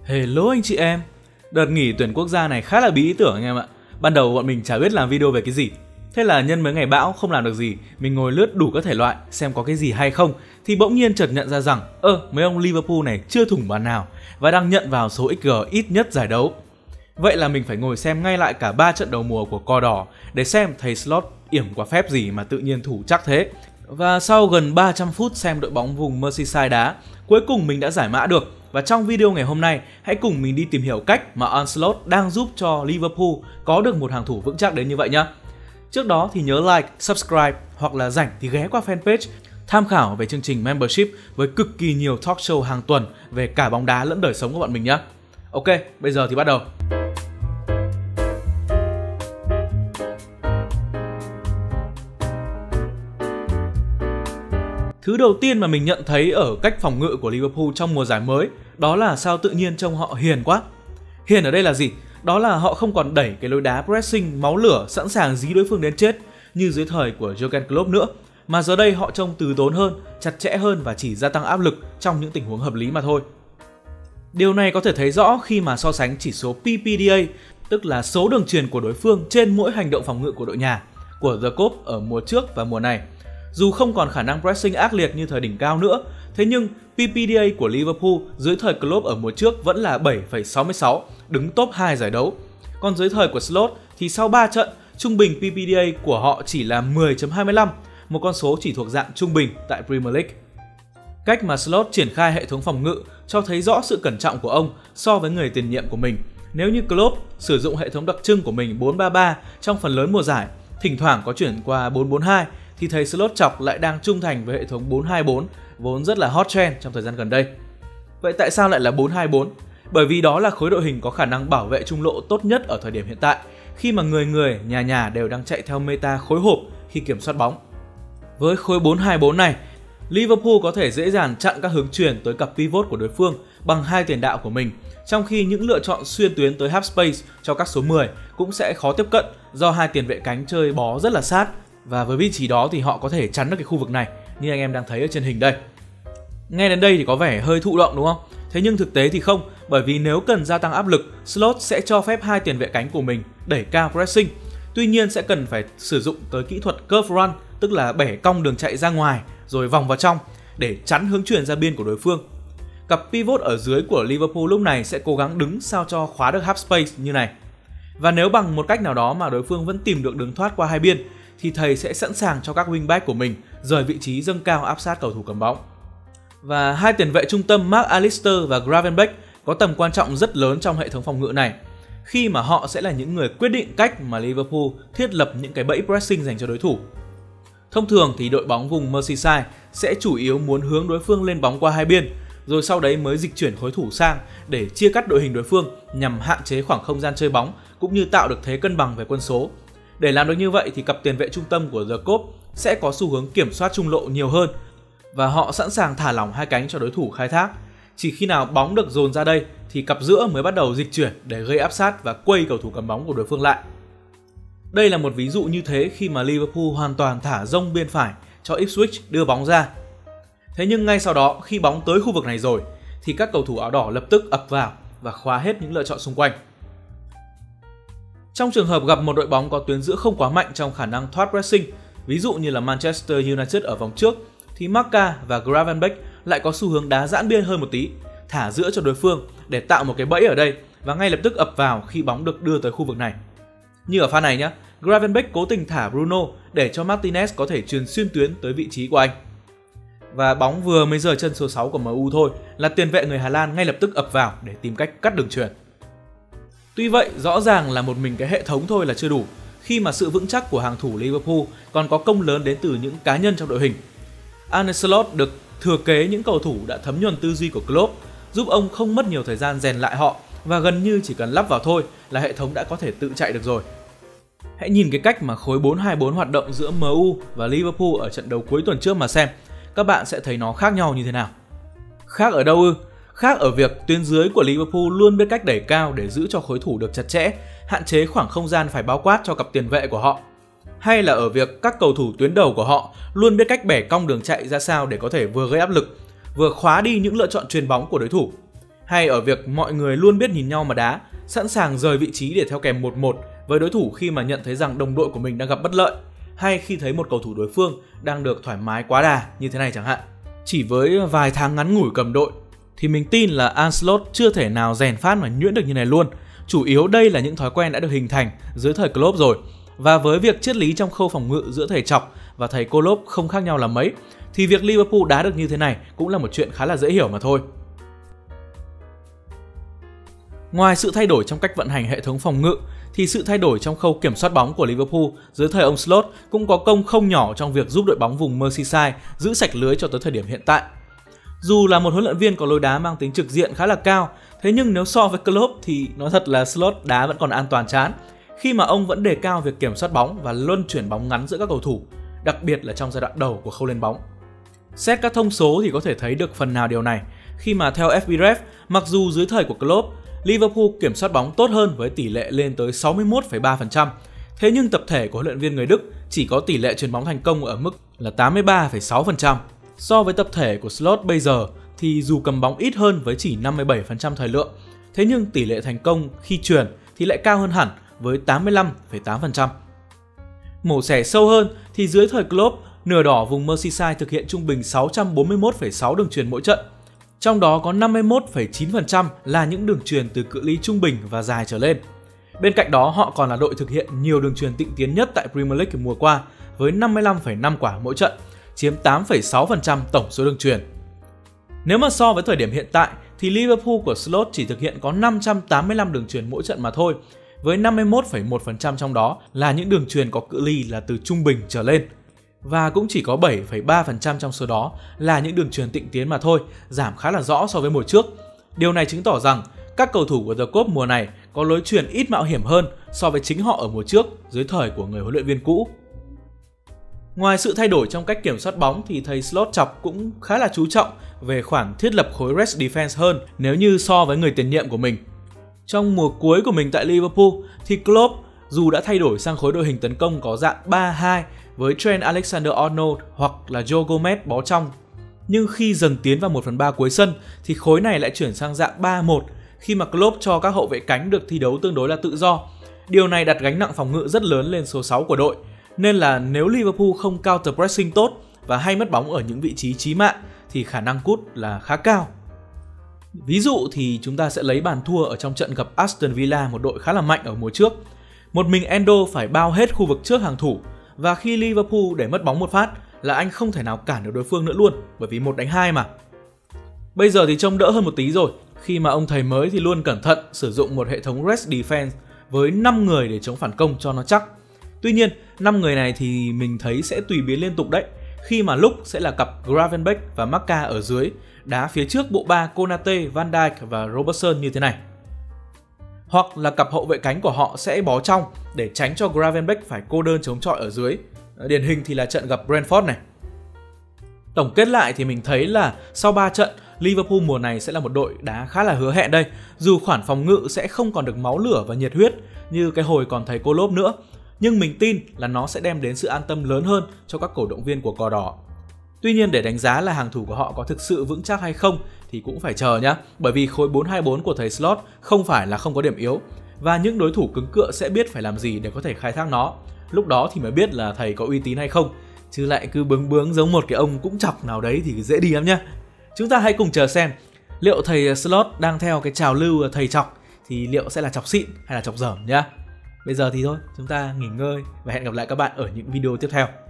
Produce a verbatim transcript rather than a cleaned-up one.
Hello anh chị em. Đợt nghỉ tuyển quốc gia này khá là bí ý tưởng anh em ạ. Ban đầu bọn mình chả biết làm video về cái gì. Thế là nhân mấy ngày bão không làm được gì, mình ngồi lướt đủ các thể loại xem có cái gì hay không, thì bỗng nhiên chợt nhận ra rằng ơ mấy ông Liverpool này chưa thủng bàn nào và đang nhận vào số ích giê ít nhất giải đấu. Vậy là mình phải ngồi xem ngay lại cả ba trận đầu mùa của cò đỏ để xem thầy Slot yểm quả phép gì mà tự nhiên thủ chắc thế. Và sau gần ba trăm phút xem đội bóng vùng Merseyside đá, cuối cùng mình đã giải mã được. Và trong video ngày hôm nay, hãy cùng mình đi tìm hiểu cách mà Ancelotti đang giúp cho Liverpool có được một hàng thủ vững chắc đến như vậy nhé. Trước đó thì nhớ like, subscribe hoặc là rảnh thì ghé qua fanpage tham khảo về chương trình membership với cực kỳ nhiều talk show hàng tuần về cả bóng đá lẫn đời sống của bọn mình nhé. Ok, bây giờ thì bắt đầu. Thứ đầu tiên mà mình nhận thấy ở cách phòng ngự của Liverpool trong mùa giải mới đó là sao tự nhiên trông họ hiền quá. Hiền ở đây là gì? Đó là họ không còn đẩy cái lối đá pressing máu lửa sẵn sàng dí đối phương đến chết như dưới thời của Jurgen Klopp nữa, mà giờ đây họ trông từ tốn hơn, chặt chẽ hơn và chỉ gia tăng áp lực trong những tình huống hợp lý mà thôi. Điều này có thể thấy rõ khi mà so sánh chỉ số pê pê đê a, tức là số đường chuyền của đối phương trên mỗi hành động phòng ngự của đội nhà của The Cop ở mùa trước và mùa này. Dù không còn khả năng pressing ác liệt như thời đỉnh cao nữa, thế nhưng pê pê đê a của Liverpool dưới thời Klopp ở mùa trước vẫn là bảy phẩy sáu mươi sáu, đứng top hai giải đấu. Còn dưới thời của Slot thì sau ba trận, trung bình pê pê đê a của họ chỉ là mười phẩy hai mươi lăm, một con số chỉ thuộc dạng trung bình tại Premier League. Cách mà Slot triển khai hệ thống phòng ngự cho thấy rõ sự cẩn trọng của ông so với người tiền nhiệm của mình. Nếu như Klopp sử dụng hệ thống đặc trưng của mình bốn ba ba trong phần lớn mùa giải, thỉnh thoảng có chuyển qua bốn bốn hai, thì thầy Slot chọc lại đang trung thành với hệ thống bốn hai bốn vốn rất là hot trend trong thời gian gần đây. Vậy tại sao lại là bốn hai bốn? Bởi vì đó là khối đội hình có khả năng bảo vệ trung lộ tốt nhất ở thời điểm hiện tại, khi mà người người, nhà nhà đều đang chạy theo meta khối hộp khi kiểm soát bóng. Với khối bốn hai bốn này, Liverpool có thể dễ dàng chặn các hướng chuyền tới cặp pivot của đối phương bằng hai tiền đạo của mình, trong khi những lựa chọn xuyên tuyến tới half space cho các số mười cũng sẽ khó tiếp cận do hai tiền vệ cánh chơi bó rất là sát. Và với vị trí đó thì họ có thể chắn được cái khu vực này như anh em đang thấy ở trên hình đây. Nghe đến đây thì có vẻ hơi thụ động đúng không? Thế nhưng thực tế thì không, bởi vì nếu cần gia tăng áp lực, Slot sẽ cho phép hai tiền vệ cánh của mình đẩy cao pressing. Tuy nhiên sẽ cần phải sử dụng tới kỹ thuật curve run, tức là bẻ cong đường chạy ra ngoài rồi vòng vào trong để chắn hướng chuyền ra biên của đối phương. Cặp pivot ở dưới của Liverpool lúc này sẽ cố gắng đứng sao cho khóa được half space như này. Và nếu bằng một cách nào đó mà đối phương vẫn tìm được đường thoát qua hai biên, thì thầy sẽ sẵn sàng cho các wingback của mình rời vị trí dâng cao áp sát cầu thủ cầm bóng. Và hai tiền vệ trung tâm Mark Allister và Gravenberch có tầm quan trọng rất lớn trong hệ thống phòng ngự này, khi mà họ sẽ là những người quyết định cách mà Liverpool thiết lập những cái bẫy pressing dành cho đối thủ. Thông thường thì đội bóng vùng Merseyside sẽ chủ yếu muốn hướng đối phương lên bóng qua hai biên, rồi sau đấy mới dịch chuyển khối thủ sang để chia cắt đội hình đối phương nhằm hạn chế khoảng không gian chơi bóng cũng như tạo được thế cân bằng về quân số. Để làm được như vậy thì cặp tiền vệ trung tâm của The Cop sẽ có xu hướng kiểm soát trung lộ nhiều hơn và họ sẵn sàng thả lỏng hai cánh cho đối thủ khai thác. Chỉ khi nào bóng được dồn ra đây thì cặp giữa mới bắt đầu dịch chuyển để gây áp sát và quây cầu thủ cầm bóng của đối phương lại. Đây là một ví dụ như thế khi mà Liverpool hoàn toàn thả rông bên phải cho Ipswich đưa bóng ra. Thế nhưng ngay sau đó khi bóng tới khu vực này rồi thì các cầu thủ áo đỏ lập tức ập vào và khóa hết những lựa chọn xung quanh. Trong trường hợp gặp một đội bóng có tuyến giữa không quá mạnh trong khả năng thoát pressing, ví dụ như là Manchester United ở vòng trước, thì Marca và Gravenberch lại có xu hướng đá giãn biên hơn một tí, thả giữa cho đối phương để tạo một cái bẫy ở đây và ngay lập tức ập vào khi bóng được đưa tới khu vực này. Như ở pha này nhé, Gravenberch cố tình thả Bruno để cho Martinez có thể truyền xuyên tuyến tới vị trí của anh. Và bóng vừa mới rời chân số sáu của em u thôi là tiền vệ người Hà Lan ngay lập tức ập vào để tìm cách cắt đường chuyền. Tuy vậy, rõ ràng là một mình cái hệ thống thôi là chưa đủ, khi mà sự vững chắc của hàng thủ Liverpool còn có công lớn đến từ những cá nhân trong đội hình. Arne Slot được thừa kế những cầu thủ đã thấm nhuần tư duy của Klopp, giúp ông không mất nhiều thời gian rèn lại họ và gần như chỉ cần lắp vào thôi là hệ thống đã có thể tự chạy được rồi. Hãy nhìn cái cách mà khối bốn hai bốn hoạt động giữa em u và Liverpool ở trận đấu cuối tuần trước mà xem, các bạn sẽ thấy nó khác nhau như thế nào. Khác ở đâu ư? Khác ở việc tuyến dưới của Liverpool luôn biết cách đẩy cao để giữ cho khối thủ được chặt chẽ, hạn chế khoảng không gian phải bao quát cho cặp tiền vệ của họ. Hay là ở việc các cầu thủ tuyến đầu của họ luôn biết cách bẻ cong đường chạy ra sao để có thể vừa gây áp lực, vừa khóa đi những lựa chọn chuyền bóng của đối thủ. hay ở việc mọi người luôn biết nhìn nhau mà đá, sẵn sàng rời vị trí để theo kèm một một với đối thủ khi mà nhận thấy rằng đồng đội của mình đang gặp bất lợi, hay khi thấy một cầu thủ đối phương đang được thoải mái quá đà như thế này chẳng hạn. Chỉ với vài tháng ngắn ngủi cầm đội thì mình tin là Ancelotti chưa thể nào rèn phát mà nhuyễn được như này luôn. Chủ yếu đây là những thói quen đã được hình thành dưới thời Klopp rồi. Và với việc triết lý trong khâu phòng ngự giữa thầy Chọc và thầy Klopp không khác nhau là mấy, thì việc Liverpool đá được như thế này cũng là một chuyện khá là dễ hiểu mà thôi. Ngoài sự thay đổi trong cách vận hành hệ thống phòng ngự, thì sự thay đổi trong khâu kiểm soát bóng của Liverpool dưới thời ông Slot cũng có công không nhỏ trong việc giúp đội bóng vùng Merseyside giữ sạch lưới cho tới thời điểm hiện tại. Dù là một huấn luyện viên có lối đá mang tính trực diện khá là cao, thế nhưng nếu so với Klopp thì nói thật là Slot đá vẫn còn an toàn chán, khi mà ông vẫn đề cao việc kiểm soát bóng và luân chuyển bóng ngắn giữa các cầu thủ, đặc biệt là trong giai đoạn đầu của khâu lên bóng. Xét các thông số thì có thể thấy được phần nào điều này, khi mà theo ép pê ref, mặc dù dưới thời của Klopp, Liverpool kiểm soát bóng tốt hơn với tỷ lệ lên tới sáu mươi mốt phẩy ba phần trăm, thế nhưng tập thể của huấn luyện viên người Đức chỉ có tỷ lệ chuyền bóng thành công ở mức là tám mươi ba phẩy sáu phần trăm. So với tập thể của Slot bây giờ thì dù cầm bóng ít hơn với chỉ năm mươi bảy phần trăm thời lượng, thế nhưng tỷ lệ thành công khi chuyền thì lại cao hơn hẳn với tám mươi lăm phẩy tám phần trăm. Mổ xẻ sâu hơn thì dưới thời Klopp, nửa đỏ vùng Merseyside thực hiện trung bình sáu trăm bốn mươi mốt phẩy sáu đường chuyền mỗi trận. Trong đó có năm mươi mốt phẩy chín phần trăm là những đường chuyền từ cự ly trung bình và dài trở lên. Bên cạnh đó, họ còn là đội thực hiện nhiều đường chuyền tịnh tiến nhất tại Premier League mùa qua với năm mươi lăm phẩy năm quả mỗi trận, chiếm tám phẩy sáu phần trăm tổng số đường chuyền. Nếu mà so với thời điểm hiện tại thì Liverpool của Slot chỉ thực hiện có năm trăm tám mươi lăm đường chuyền mỗi trận mà thôi, với năm mươi mốt phẩy một phần trăm trong đó là những đường chuyền có cự ly là từ trung bình trở lên. Và cũng chỉ có bảy phẩy ba phần trăm trong số đó là những đường chuyền tịnh tiến mà thôi, giảm khá là rõ so với mùa trước. Điều này chứng tỏ rằng các cầu thủ của The Cop mùa này có lối chuyền ít mạo hiểm hơn so với chính họ ở mùa trước dưới thời của người huấn luyện viên cũ. Ngoài sự thay đổi trong cách kiểm soát bóng thì thầy Slot Chọc cũng khá là chú trọng về khoản thiết lập khối rest defense hơn nếu như so với người tiền nhiệm của mình. Trong mùa cuối của mình tại Liverpool thì Klopp dù đã thay đổi sang khối đội hình tấn công có dạng ba hai với Trent Alexander-Arnold hoặc là Joe Gomez bó trong, nhưng khi dần tiến vào một phần ba cuối sân thì khối này lại chuyển sang dạng ba một khi mà Klopp cho các hậu vệ cánh được thi đấu tương đối là tự do. Điều này đặt gánh nặng phòng ngự rất lớn lên số sáu của đội, nên là nếu Liverpool không counter pressing tốt và hay mất bóng ở những vị trí chí mạng thì khả năng cút là khá cao. Ví dụ thì chúng ta sẽ lấy bàn thua ở trong trận gặp Aston Villa, một đội khá là mạnh ở mùa trước. Một mình Endo phải bao hết khu vực trước hàng thủ, và khi Liverpool để mất bóng một phát là anh không thể nào cản được đối phương nữa luôn, bởi vì một đánh hai mà. Bây giờ thì trông đỡ hơn một tí rồi, khi mà ông thầy mới thì luôn cẩn thận sử dụng một hệ thống rest defense với năm người để chống phản công cho nó chắc. Tuy nhiên, năm người này thì mình thấy sẽ tùy biến liên tục đấy, khi mà lúc sẽ là cặp Gravenberch và Maka ở dưới, đá phía trước bộ ba Konate, Van Dijk và Robertson như thế này. Hoặc là cặp hậu vệ cánh của họ sẽ bó trong để tránh cho Gravenberch phải cô đơn chống chọi ở dưới. Điển hình thì là trận gặp Brentford này. Tổng kết lại thì mình thấy là sau ba trận, Liverpool mùa này sẽ là một đội đá khá là hứa hẹn đây. Dù khoản phòng ngự sẽ không còn được máu lửa và nhiệt huyết như cái hồi còn thầy Klopp nữa, nhưng mình tin là nó sẽ đem đến sự an tâm lớn hơn cho các cổ động viên của cò đỏ. Tuy nhiên để đánh giá là hàng thủ của họ có thực sự vững chắc hay không thì cũng phải chờ nhá, bởi vì khối bốn hai bốn của thầy Slot không phải là không có điểm yếu, và những đối thủ cứng cựa sẽ biết phải làm gì để có thể khai thác nó. Lúc đó thì mới biết là thầy có uy tín hay không, chứ lại cứ bướng bướng giống một cái ông cũng chọc nào đấy thì dễ đi lắm nhá. Chúng ta hãy cùng chờ xem liệu thầy Slot đang theo cái trào lưu thầy chọc thì liệu sẽ là chọc xịn hay là chọc dởm nhá. Bây giờ thì thôi, chúng ta nghỉ ngơi và hẹn gặp lại các bạn ở những video tiếp theo.